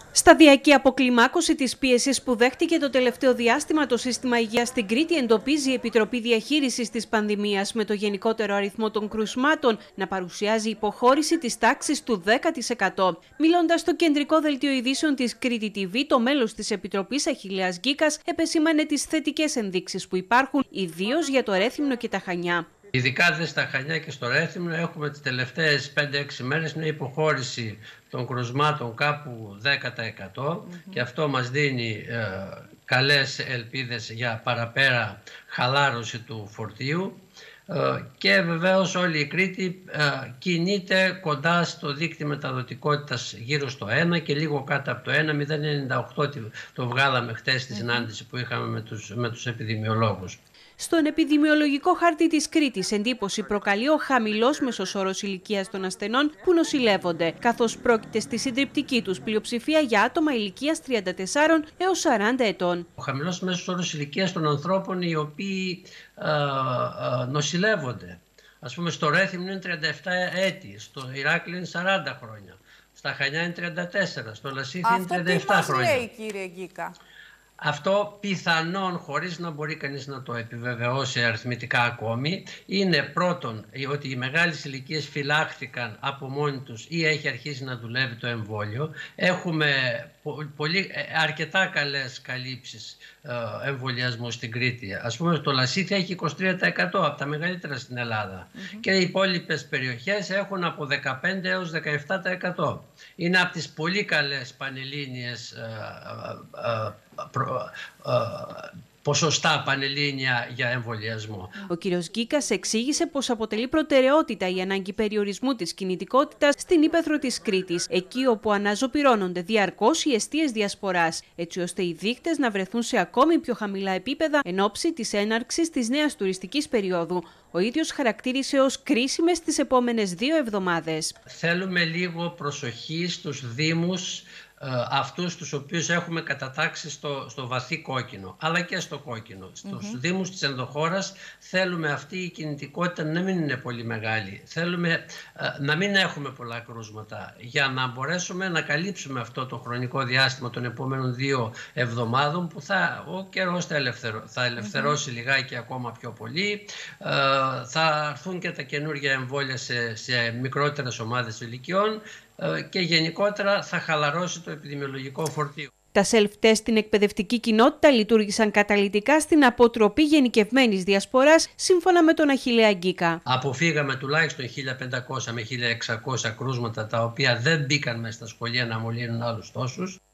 Σταδιακή αποκλιμάκωση της πίεσης που δέχτηκε το τελευταίο διάστημα το σύστημα υγείας στην Κρήτη εντοπίζει η Επιτροπή Διαχείρισης της Πανδημίας, με το γενικότερο αριθμό των κρουσμάτων να παρουσιάζει υποχώρηση της τάξης του 10%. Μιλώντας στο κεντρικό δελτίο ειδήσεων της Κρήτη TV, το μέλος της Επιτροπής, Αχιλλέας Γκίκας, επεσήμανε τις θετικές ενδείξεις που υπάρχουν, ιδίως για το Ρέθυμνο και τα Χανιά. Ειδικά δε στα Χανιά και στο Ρέθυμνο έχουμε τις τελευταίες 5-6 μέρες μια υποχώρηση των κρουσμάτων κάπου 10% και αυτό μας δίνει καλές ελπίδες για παραπέρα χαλάρωση του φορτίου και βεβαίως όλη η Κρήτη κινείται κοντά στο δίκτυο μεταδοτικότητας γύρω στο 1 και λίγο κάτω από το 1, 0,98 το βγάλαμε χτες στη συνάντηση που είχαμε με τους επιδημιολόγους. Στον επιδημιολογικό χάρτη της Κρήτης, εντύπωση προκαλεί ο χαμηλός μέσος όρος ηλικίας των ασθενών που νοσηλεύονται, καθώς πρόκειται στη συντριπτική τους πλειοψηφία για άτομα ηλικίας 34 έως 40 ετών. Ο χαμηλός μέσος όρος ηλικίας των ανθρώπων οι οποίοι νοσηλεύονται. Ας πούμε στο Ρέθυμνο είναι 37 έτη, στο Ηράκλειο είναι 40 χρόνια, στα Χανιά είναι 34, στο Λασίθι είναι 37 χρόνια. Αυτό τι μας λέει, κύριε Γκίκα? Αυτό πιθανόν, χωρίς να μπορεί κανείς να το επιβεβαιώσει αριθμητικά ακόμη, είναι πρώτον ότι οι μεγάλες ηλικίες φυλάχθηκαν από μόνοι τους ή έχει αρχίσει να δουλεύει το εμβόλιο. Έχουμε αρκετά καλές καλύψεις εμβολιασμού στην Κρήτη. Ας πούμε το Λασίθι έχει 23% από τα μεγαλύτερα στην Ελλάδα και οι υπόλοιπες περιοχές έχουν από 15% έως 17%. Είναι από τις πολύ καλές πανελλήνιες ποσοστά πανελλήνια για εμβολιασμό. Ο κ. Γκίκας εξήγησε πως αποτελεί προτεραιότητα η ανάγκη περιορισμού της κινητικότητας στην ύπαιθρο της Κρήτης, εκεί όπου αναζωπυρώνονται διαρκώς οι εστίες διασποράς, έτσι ώστε οι δείκτες να βρεθούν σε ακόμη πιο χαμηλά επίπεδα εν ώψη της έναρξης της νέας τουριστικής περίοδου. Ο ίδιος χαρακτήρισε ως κρίσιμες τις επόμενες 2 εβδομάδες. Θέλουμε λίγο προσοχή στους δήμους, αυτούς τους οποίους έχουμε κατατάξει στο βαθύ κόκκινο, αλλά και στο κόκκινο. Στους δήμους της ενδοχώρας θέλουμε αυτή η κινητικότητα να μην είναι πολύ μεγάλη. Θέλουμε να μην έχουμε πολλά κρούσματα για να μπορέσουμε να καλύψουμε αυτό το χρονικό διάστημα των επόμενων 2 εβδομάδων που ο καιρός θα ελευθερώσει λιγάκι ακόμα πιο πολύ. Θα έρθουν και τα καινούργια εμβόλια σε μικρότερες ομάδες ηλικιών και γενικότερα θα χαλαρώσει το επιδημιολογικό φορτίο. Τα self-test στην εκπαιδευτική κοινότητα λειτουργήσαν καταλυτικά στην αποτροπή γενικευμένης διασποράς, σύμφωνα με τον Αχιλλέα Γκίκα. Αποφύγαμε τουλάχιστον 1.500 με 1.600 κρούσματα τα οποία δεν μπήκαν μέσα στα σχολεία να μολύνουν άλλους τόσους.